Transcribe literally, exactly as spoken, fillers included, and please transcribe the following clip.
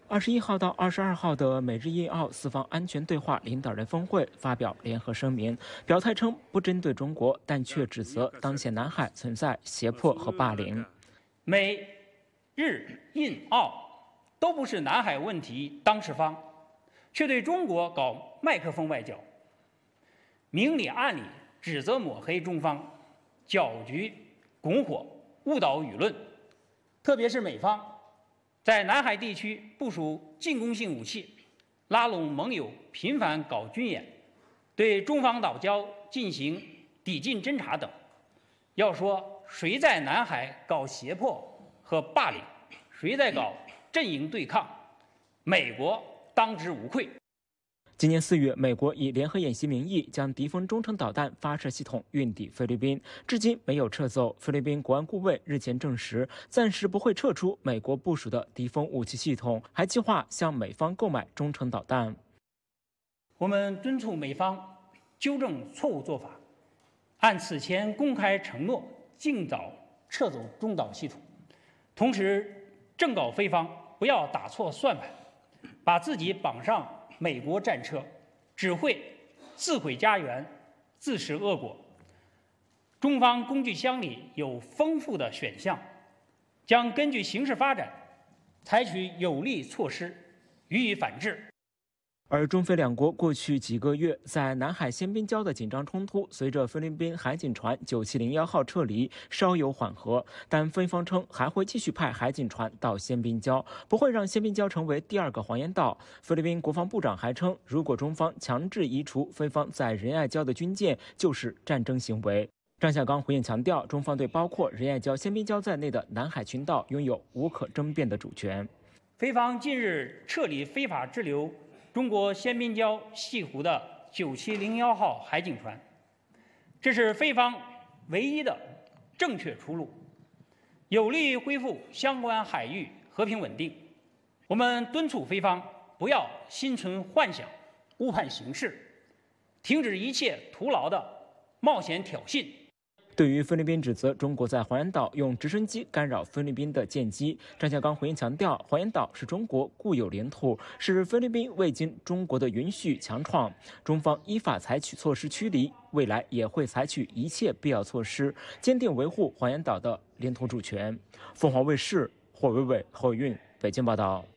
二十一号到二十二号的美日印澳四方安全对话领导人峰会发表联合声明，表态称不针对中国，但却指责当前南海存在胁迫和霸凌。 美、日、印、澳都不是南海问题当事方，却对中国搞麦克风外交，明里暗里指责抹黑中方，搅局拱火，误导舆论。特别是美方在南海地区部署进攻性武器，拉拢盟友，频繁搞军演，对中方岛礁进行抵近侦察等。要说谁在南海搞胁迫和霸凌，谁在搞阵营对抗，美国当之无愧。 今年四月，美国以联合演习名义将敌方中程导弹发射系统运抵菲律宾，至今没有撤走。菲律宾国安顾问日前证实，暂时不会撤出美国部署的敌风武器系统，还计划向美方购买中程导弹。 我们敦促美方纠正错误做法，按此前公开承诺，尽早撤走中导系统，同时正告菲方不要打错算盘，把自己绑上美国战车，只会自毁家园，自食恶果。中方工具箱里有丰富的选项，将根据形势发展，采取有力措施予以反制。 而中菲两国过去几个月在南海鲜滨礁的紧张冲突，随着菲律宾海警船九七零一号撤离稍有缓和，但菲方称还会继续派海警船到鲜滨礁，不会让鲜滨礁成为第二个黄岩岛。菲律宾国防部长还称，如果中方强制移除菲方在仁爱礁的军舰，就是战争行为。张小刚回应强调，中方对包括仁爱礁、鲜滨礁在内的南海群岛拥有无可争辩的主权。 菲方近日撤离非法滞留中国鲜滨礁西湖的九七零一号海警船，这是菲方唯一的正确出路，有利于恢复相关海域和平稳定。我们敦促菲方不要心存幻想，误判形势，停止一切徒劳的冒险挑衅。 对于菲律宾指责中国在黄岩岛用直升机干扰菲律宾的舰机，张小刚回应强调，黄岩岛是中国固有领土，是菲律宾未经中国的允许强闯，中方依法采取措施驱离，未来也会采取一切必要措施，坚定维护黄岩岛的领土主权。凤凰卫视霍伟伟、侯运北京报道。